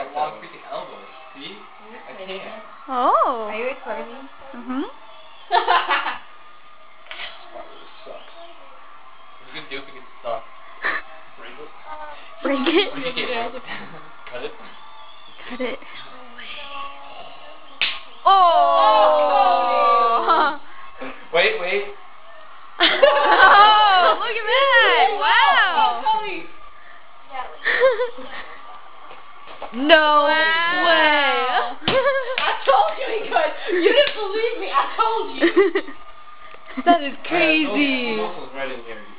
got long freaking elbows. See? I can't. Oh. Are you recording me? Mhm. What are you gonna do if it gets stuck? Break it? Break it? What do you get? Cut it? Cut it. Oh! Wait. Oh, look at that! Wow! Cody! No way! I told you he could! You didn't believe me! I told you! That is crazy! Those muscles right in here.